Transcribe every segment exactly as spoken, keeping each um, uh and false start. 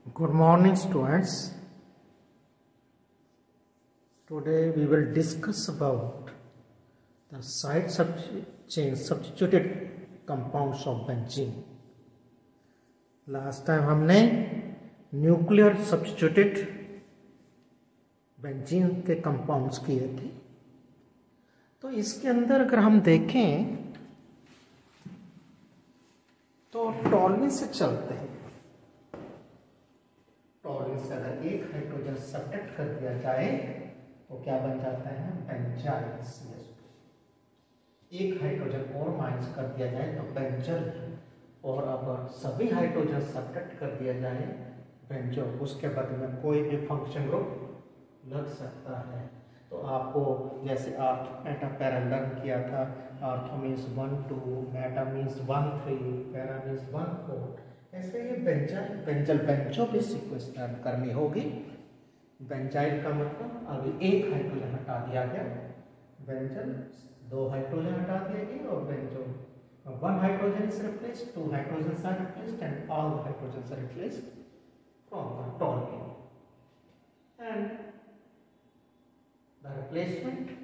Good morning, students. Today we will discuss about the side chain substituted compounds of benzene. Last time हमने nuclear substituted benzene के compounds किए थे, तो इसके अंदर अगर हम देखें तो टॉलरेंस से चलते हैं। टॉलरेंस से अगर एक हाइड्रोजन सब्ट्रैक्ट कर दिया जाए तो क्या बन जाता है, बेंजाइल सी एच टू। एक हाइड्रोजन और माइनस कर दिया जाए तो बेंजल, और अगर सभी हाइड्रोजन सब्ट्रैक्ट कर दिया जाए बेंजो, उसके बदले में कोई भी फंक्शन ग्रुप लग सकता है। तो आपको जैसे आर्थ मेटा पैरा लर्न किया था, ortho means one two, meta means one three, para means one four, ऐसे ये बेंजाइल बेंजल बेंजो भी सीक्वेंस लर्न करनी होगी। बेंजाइल का मतलब अभी एक हाइड्रोजन हटा दिया गया, बेंजल दो हाइड्रोजन हटा दिया गया, और benzo one hydrogen is replaced, two hydrogens are replaced, and all the hydrogens are replaced from the toluene. And the replacement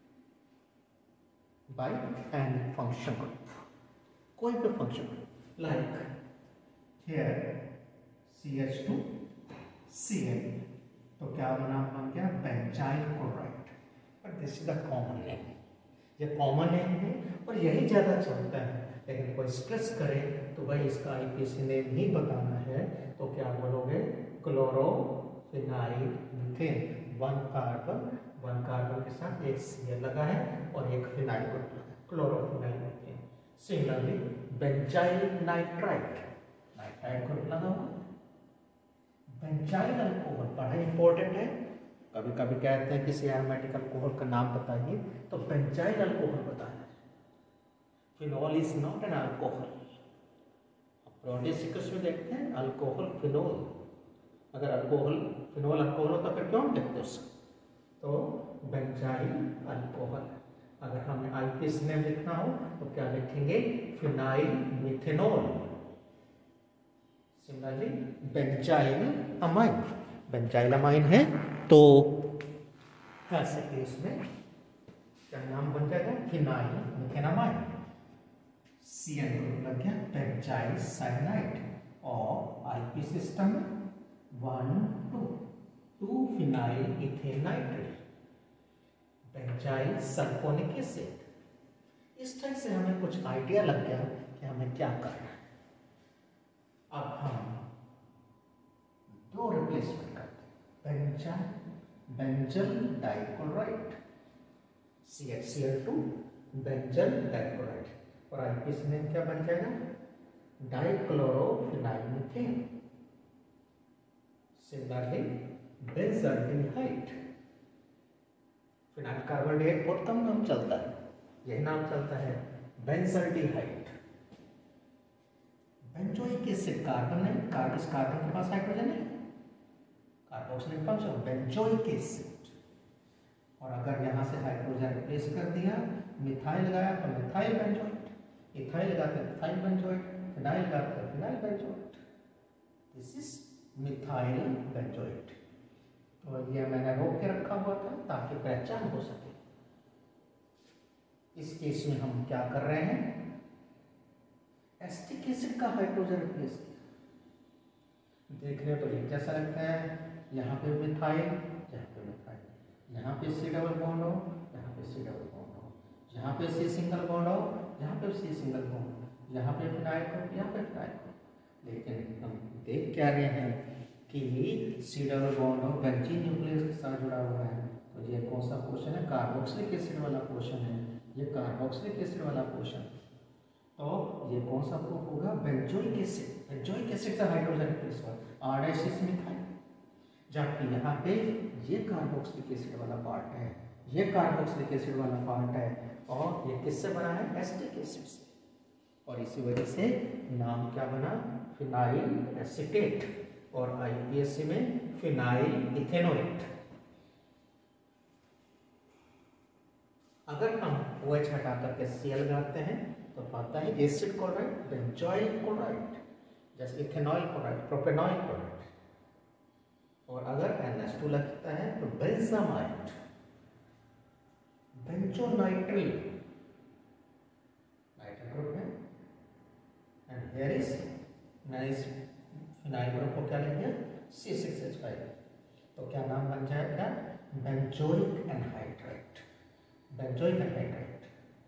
by any function group, कोई भी function group, like here C H two C n, तो क्या बना बन गया benzyl chloride. But this is the common name, ये common name है और यही ज़्यादा चलता है। लेकिन कोई स्ट्रेस करे तो भाई इसका आईपीसी नेम ही बताना है, तो क्या बोलोगे, chlorophenyl methane. One carbon one carbon के साथ एक सी लगा है और एक फिनाइल ग्रुप लगा है, chlorophenyl methane. Similarly benzyl nitrite, nitrite group लगा हुआ। बेंजाइल अल्कोहल बड़ा इंपॉर्टेंट है। कभी कभी कहते हैं किसी एरोमेटिक अल्कोहल का नाम बताइए, तो बेंजाइल अल्कोहल बताना है। Phenol is not an alcohol. Protein sequence में देखते हैं अल्कोहल फिनोल, अगर अल्कोहल फिनोल अल्कोहल होता फिर क्यों लिखते उसको, तो बेंजाइल अल्कोहल। अगर हमें आईपीएस नेम लिखना हो तो क्या लिखेंगे, phenyl methanol. Similarly benzyl amine, benzyl amine है तो ऐसे केस में क्या नाम बन जाएगा, phenyl methanamine. C N group लग गया बेंजाइल साइनाइड, और आईपी सिस्टम में one two two phenyl ethane nitrate, benzyl sulphonic acid. इस टाइप से हमें कुछ आइडिया लग गया कि हमें क्या करना है। अब हम दो रिप्लेसमेंट करते हैं, benzyl benzal dichloride C H C L two, benzal dichloride, और आईपीएस नेम क्या बन जाएगा, dichlorophenyl methane. Similarly benzaldehyde, phenyl carbon dioxide बहुत कम नाम चलता है, यही नाम चलता है बेंजल्डिहाइड। बेंजोइक एसिड कार्बन है, कार्बन कार्बन के पास हाइड्रोजन है, कार्बोक्सिलिक फंक्शन बेंजोइक एसिड। और अगर यहाँ से हाइड्रोजन रिप्लेस कर दिया, मिथाइल लगाया तो मिथाइल बेंजोइट, इथाइल लगाते मिथाइल बेंजोइट, फिनाइल लगाते phenyl benzoate. This is methyl benzoate. तो ये मैंने रोक के रखा हुआ था ताकि पहचान हो सके। इस केस में हम क्या कर रहे हैं, एस्टिक एसिड का हाइड्रोजन रिप्लेस किया। देखने तो एक जैसा लगता है, यहाँ पे मिथाइल, यहाँ पे मिथाइल, यहाँ पे सी डबल बॉन्ड हो, यहाँ पे सी डबल बॉन्ड हो, यहाँ पे सी सिंगल बॉन्ड हो, यहाँ पे सी सिंगल बॉन्ड हो, यहाँ पे फिनाइल हो, यहाँ पे फिनाइल हो। लेकिन हम देख क्या रहे हैं कि सी डबल बॉन्ड हो बेंजीन न्यूक्लियस के साथ जुड़ा हुआ है, तो ये कौन सा पोर्शन है, कार्बोक्सिलिक एसिड वाला पोर्शन है, ये कार्बोक्सिलिक एसिड वाला पोर्शन। तो ये कौन सा ग्रुप होगा, बेंजोइक एसिड। बेंजोइक एसिड से हाइड्रोजन रिप्लेस हुआ, आर एच सिक्स मिथाइल। जबकि यहाँ पे ये कार्बोक्सिलिक एसिड वाला पार्ट है, ये कार्बोक्सिलिक एसिड वाला पार्ट है, और ये किससे बना है, एसिटिक एसिड से। और इसी वजह से नाम क्या बना, फिनाइल एसीटेट, और आईपीएससी में फिनाइल इथेनोएट। अगर हम OH हटा करके Cl लगाते हैं तो पाता है एसिड क्लोराइड, बेंजोइल क्लोराइड, जैसे इथेनॉइल क्लोराइड, प्रोपेनॉइल क्लोराइड। और अगर एन एच टू लगता है तो बेंजामाइड, बेंजोनाइट्रिल नाइट्रिल ग्रुप है। एंड हियर इज मैंने इस फिनाइल ग्रुप को क्या लिख दिया सी सिक्स एच फाइव। तो क्या नाम बन जाएगा बेंजोइक एनहाइड्राइड, बेंजोइक एनहाइड्राइड।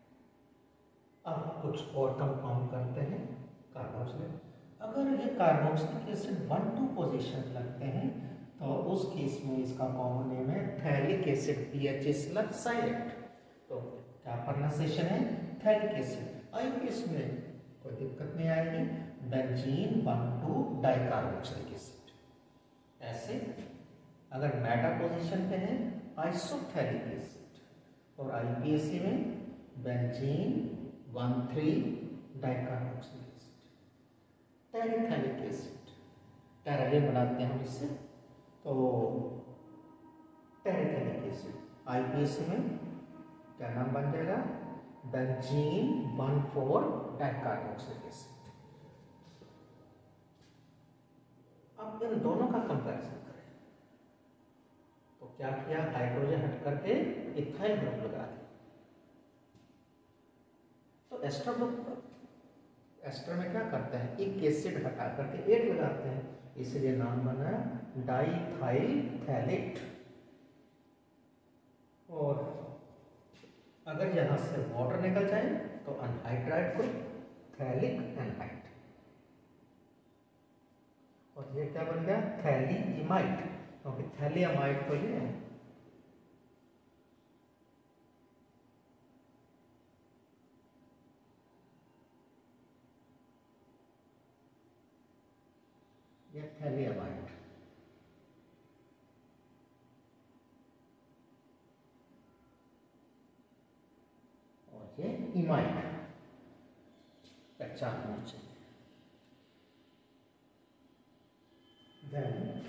अब कुछ और कंपाउंड करते हैं कार्बोक्सिलिक। अगर ये carboxylic acid one two position लगते हैं तो उस केस में इसका कॉमन नेम है थैलिक एसिड, पी एच स्लग साइलेंट। तो क्या प्रोनाउंसिएशन है थैलिक एसिड। आई केस में कोई दिक्कत नहीं आएगी, benzene one two dicarboxylic acid. ऐसे अगर मेटा पोजीशन पे है आइसोथैलिक एसिड और आईपीएसी में benzene one three dicarboxylic acid, terephthalic acid, terylene बनाते हैं हम इससे। तो टेरिथैलिक एसिड आईपीएसी में क्या नाम बन जाएगा benzene one four dicarboxylic acid. अब इन दोनों का कंपैरिजन करें तो क्या किया, हाइड्रोजन हट करके इथाइल ग्रुप लगा दिया। तो एस्टर ग्रुप, एस्टर में क्या करते हैं एक एसिड हटा करके एट लगाते हैं, इसलिए नाम बना डाइथाइल थैलेट। और अगर यहां से वाटर निकल जाए तो अनहाइड्राइड ग्रुप थैलिक एनहाइड। और ये क्या बन गया थैलीइमाइड, क्योंकि थैलीअमाइड तो ये है। ये थैलीअमाइड। और ये इमाइड पहचान होनी चाहिए। Then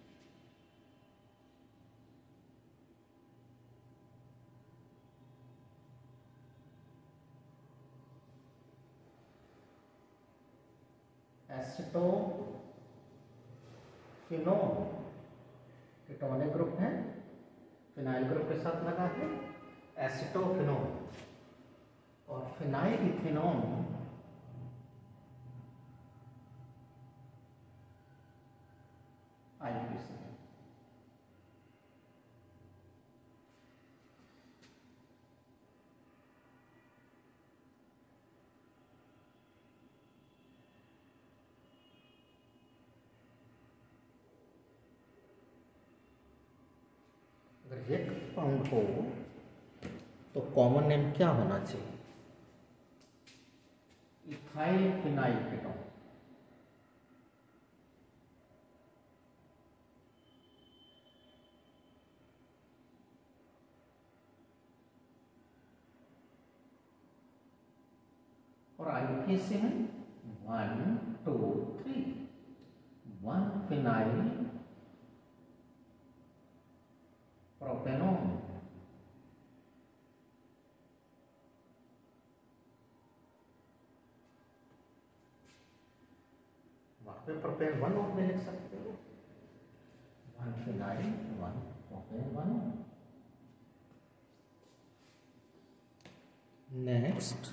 एसिटोफिनोन कीटोनिक ग्रुप है, फिनाइल ग्रुप के साथ लगा है एसिटोफिनोन। और फिनाइल इथेनॉन आईपीसी है। अगर एक कंपाउंड हो तो कॉमन नेम क्या होना चाहिए, इथाइल फिनाइल कीटोन। और आईपीसी में one two three, one phenyl propanone, वहां पे प्रोपेन वन और में लिख सकते हो, one phenyl one propane one. Next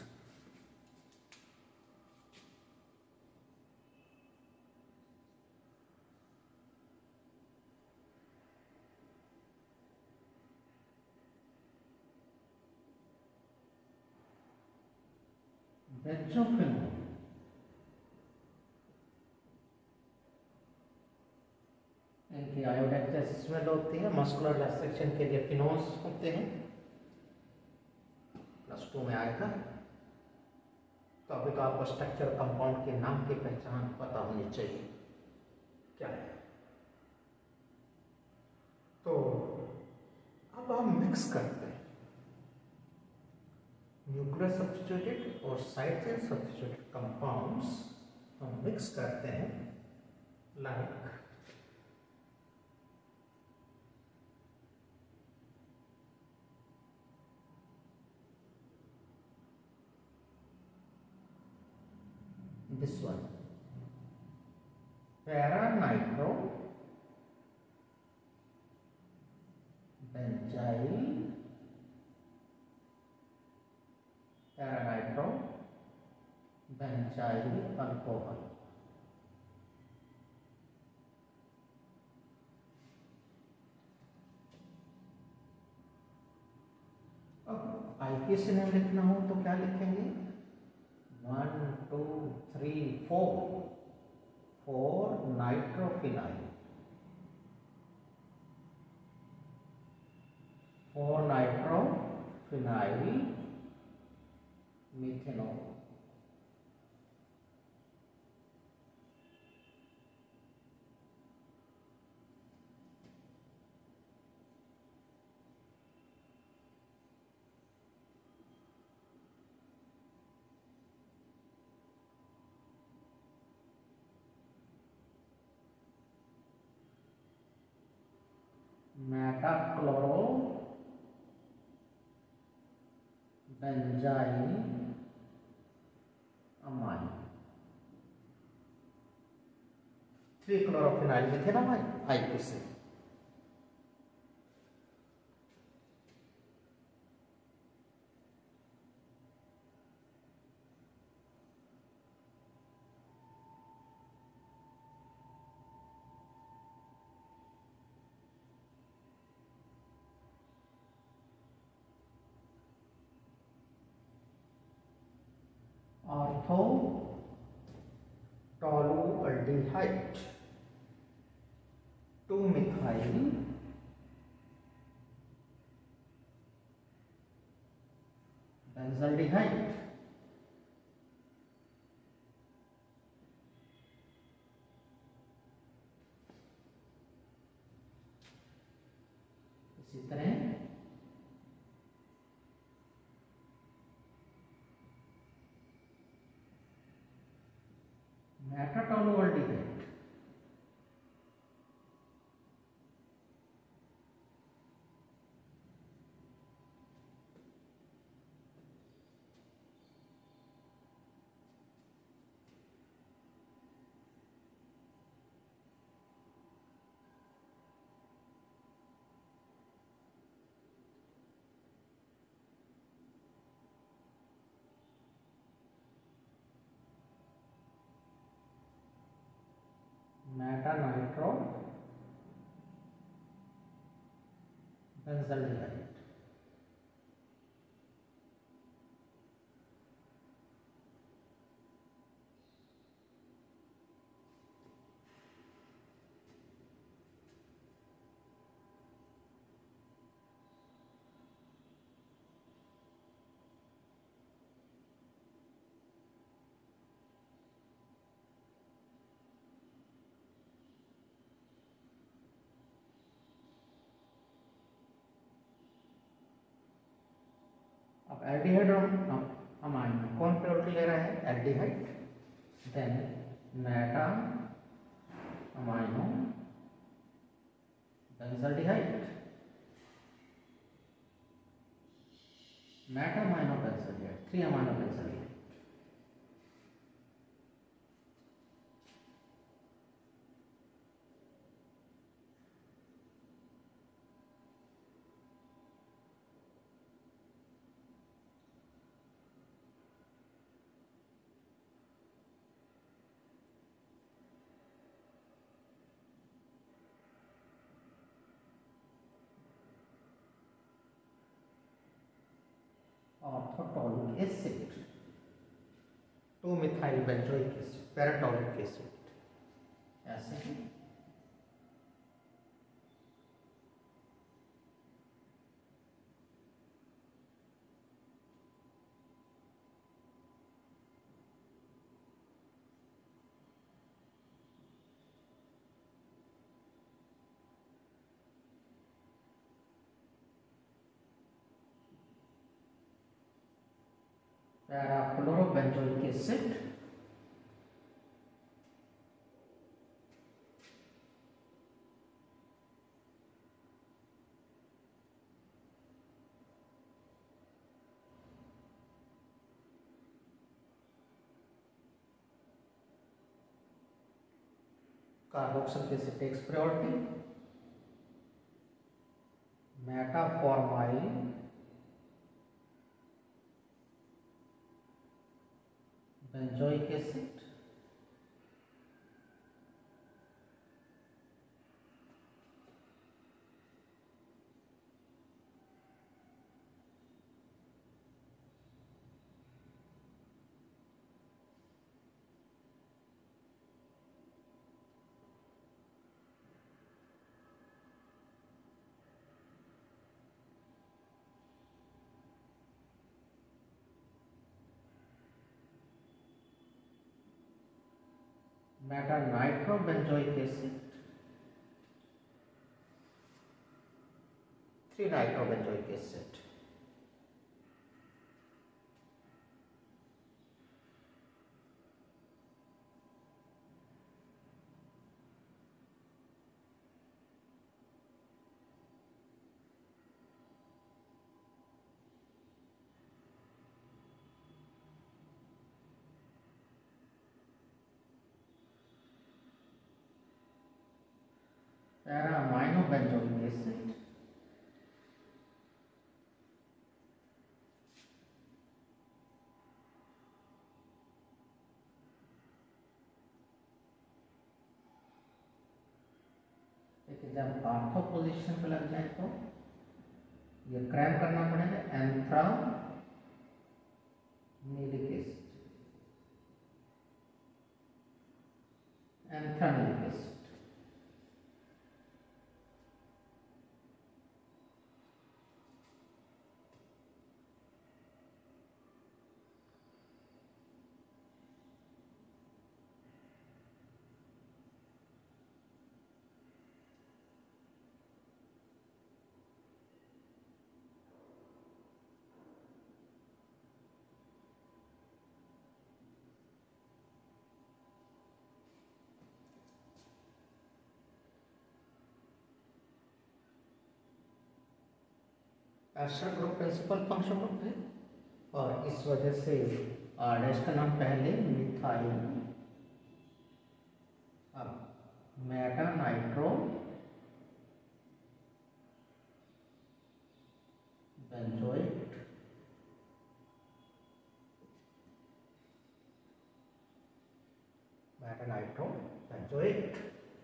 benzophenone. इनकी आयोडाइड स्मेल होती है, मस्कुलर रिलैक्सेशन के लिए फिनोल्स होते हैं, प्लस टू में आएगा। तो अभी तो आपको स्ट्रक्चर कंपाउंड के नाम की पहचान पता होनी चाहिए क्या है। तो अब हम मिक्स करते हैं न्यूक्लियर सब्स्टिट्यूटेड और साइड चेन सब्स्टिट्यूटेड कंपाउंड्स, हम मिक्स करते हैं like this one, para nitro benzyl para nitro benzyl alcohol. अब आईपीएस से नाम लिखना हो तो क्या लिखेंगे? One two three four four nitrophenyl four nitrophenyl methanol. Meta chloro benzyl amine three chlorophenyl methanol IPS से। Ortho tolualdehyde two methyl benzaldehyde. इसी तरह मेटाटोलुअल्डिहाइड मेटानाइट्रो बेंजाल्डिहाइड। अब एल्डिहाइड और अमाइन कौन प्रायोरिटी ले रहा है? Aldehyde. Then meta amino benzaldehyde meta amino benzaldehyde three amino benzaldehyde. Ortho toluic acid two methyl benzoic acid para toluic acid. ऐसे ही para fluorobenzoic acid carboxylic acid takes priority, meta formyl benzoic acid, meta nitrobenzoic acid, three nitrobenzoic acid, para amino benzoic acid, लेकिन जब ortho position पे लग जाए तो ये cram करना पड़ेगा, anthranilic acid, anthranilic acid. Ester group principal function group है और इस वजह से आर डैश का नाम पहले मिथाइल। अब meta nitro benzoate meta nitro benzoate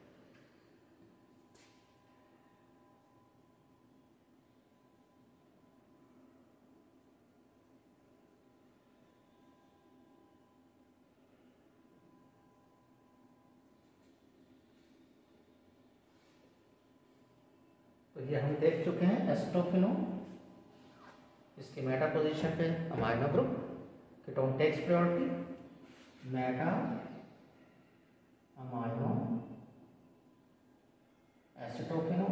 तो ये हम देख चुके हैं एस्टोफिनो, इसके मेटा पोजीशन पे amino group, ketone takes priority, meta amino acetophenone,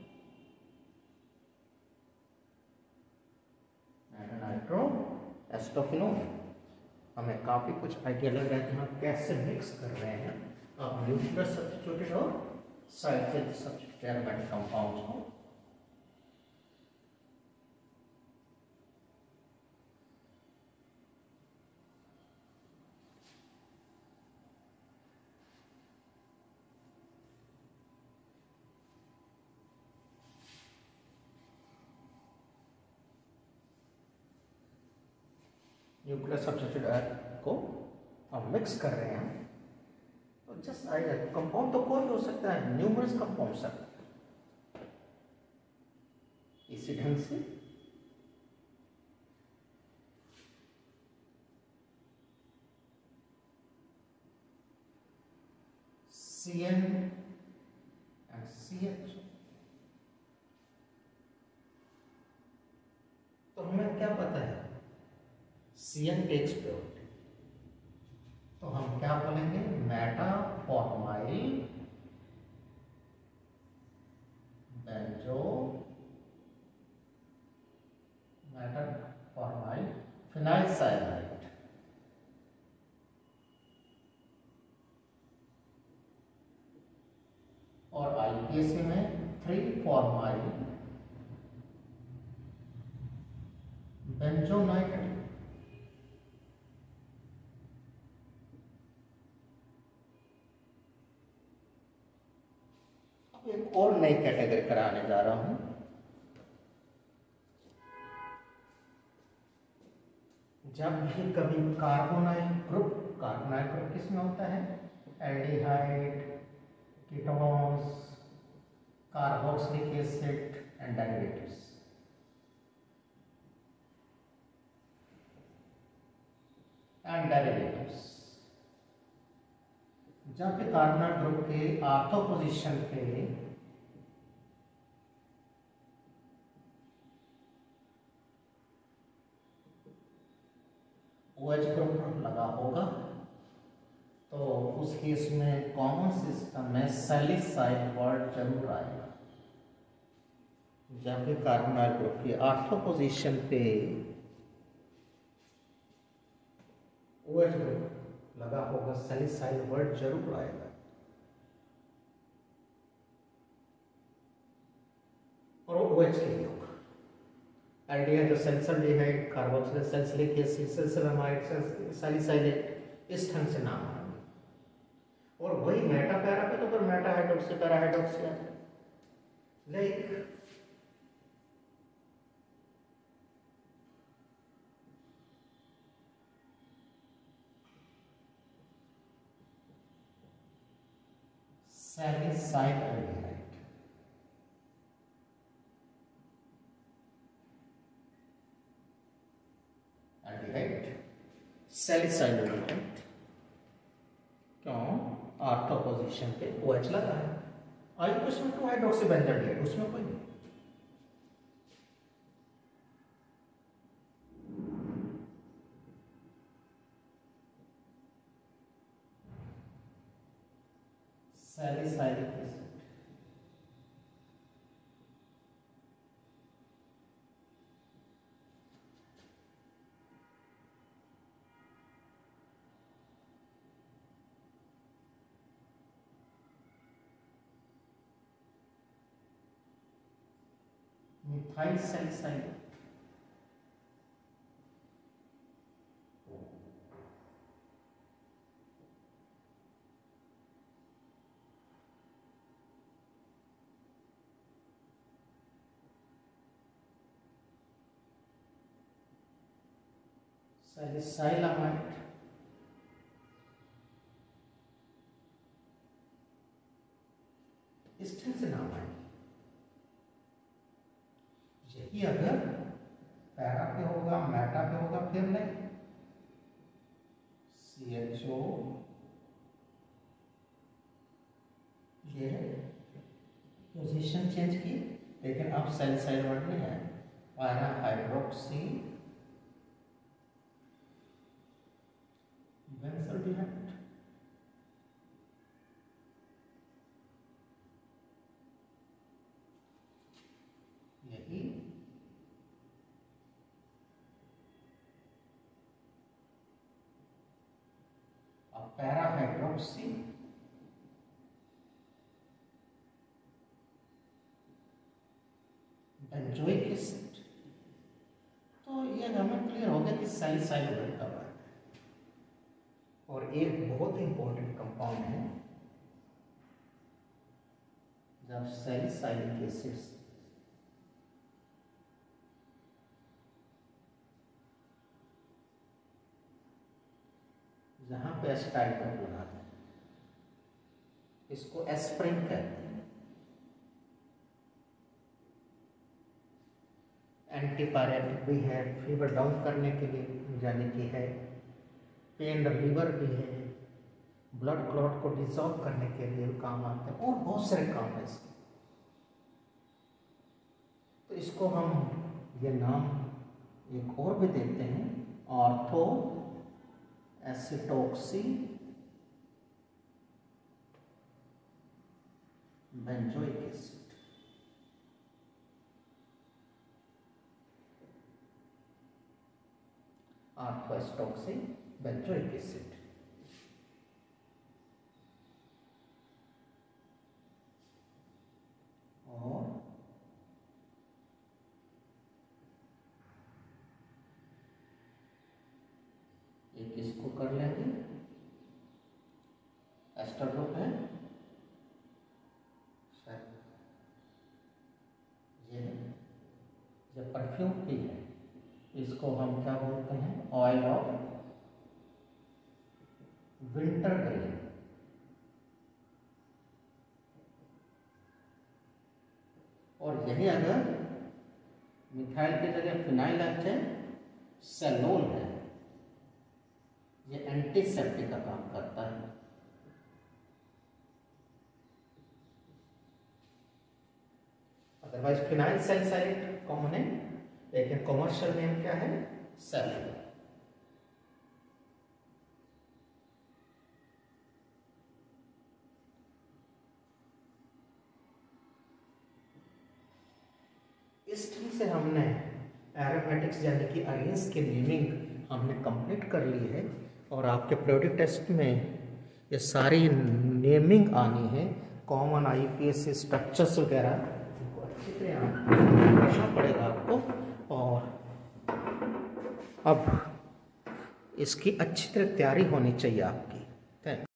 meta nitro acetophenone. हमें काफी कुछ आइडिया लग रहा है कि हम कैसे मिक्स कर रहे हैं अब न्यूक्लियर सब्स्टिट्यूटेड और साइड से सब्स्टिट्यूटेड एरोमेटिक कंपाउंड्स को। न्यूक्लियर सब्स्टिट्यूटेड को हम मिक्स कर रहे हैं तो जस्ट आइडिया, कंपाउंड तो कोई भी हो सकता है, न्यूमरस कंपाउंड सब इसी ढंग से C N and C H. तो हमें क्या पता है, सी एन टेक्स प्रायोरिटी, तो हम क्या बोलेंगे, meta formyl benzo meta formyl phenyl cyanide. और आईपीएसी में थ्री फॉर्माइल बेंजोनाइट्रेट। एक और नई कैटेगरी कराने जा रहा हूं, जब भी कभी कार्बोनाइल ग्रुप, कार्बोनाइल ग्रुप किसमें होता है? Aldehyde, ketones, carboxylic acid and derivatives. And derivatives जब भी कार्बोनाइल ग्रुप के ऑर्थो पोजीशन पे OH ग्रुप लगा होगा तो उस केस में कॉमन सिस्टम में सैलिसाइल वर्ड जरूर आएगा। जब भी कार्बोनाइल ग्रुप की ऑर्थो पोजीशन पे OH ग्रुप लगा होगा सैलिसाइल वर्ड जरूर आएगा। और वो OH के लिए होगा। आइडिया जो salicylaldehyde, carboxylic, salicylic acid, salicylamide, salicylate, इस ढंग से नाम आएंगे। और वही मेटा पैरा पे तो फिर मेटा हाइड्रोक्सी, पैरा हाइड्रोक्सी आ जाए। लाइक सैलिसाइल्डिहाइड, एल्डिहाइड, सैलिसाइल्डिहाइड, क्यों? ऑर्थो पोजीशन पे OH लगा है। I question two hydroxy benzaldehyde, उसमें कोई नहीं। Salicylic acid, methyl salicylate, salicylamide, इस ढंग से नाम आए। यही अगर पैरा पे होगा, मेटा पे होगा, फिर नहीं सी एच ओ, ये पोजीशन चेंज की, लेकिन अब सैलिसाइल वर्ड नहीं है। पैरा हाइड्रोक्सी बेंजोएल्डिहाइड, यही अब पैरा हाइड्रोक्सी बेंजोइक एसिड। तो ये हमें क्लियर हो गया कि सैलिसाइल वर्ड का बात है। और एक बहुत इंपॉर्टेंट कंपाउंड है, जब सैलिसाइलिक एसिड्स जहां पे एस्टाइल ग्रुप लगाते हैं, इसको एस्प्रिन कहते हैं। एंटीपायरेटिक भी है, फीवर डाउन करने के लिए जाने की है, पेन रिलीवर भी है, ब्लड क्लॉट को डिसॉल्व करने के लिए काम आते हैं, और बहुत सारे काम है इसके। तो इसको हम ये नाम एक और भी देते हैं, ortho acetoxy benzoic acid. Ortho acetoxy benzoic acid. और एक इसको कर लेंगे, एस्टर ग्रुप है, ये जब परफ्यूम भी है, इसको हम क्या बोलते हैं, ऑयल ऑफ विंटर ग्रीन। और यही अगर मिथाइल की जगह फिनाइल अच्छे सेलोन है, ये एंटीसेप्टिक का काम करता है। अदरवाइज फिनाइल सैलिसाइलेट कॉमन है, लेकिन कॉमर्शियल नेम क्या है, सेलोन। इस तरह से हमने एरोमेटिक्स यानी कि अरेंज की नेमिंग हमने कंप्लीट कर ली है। और आपके प्रोडक्ट टेस्ट में ये सारी नेमिंग आनी है, कॉमन आईपीएस स्ट्रक्चर्स वगैरह, इनको अच्छी तरह पढ़ना पड़ेगा आपको। और अब इसकी अच्छी तरह तैयारी होनी चाहिए आपकी। थैंक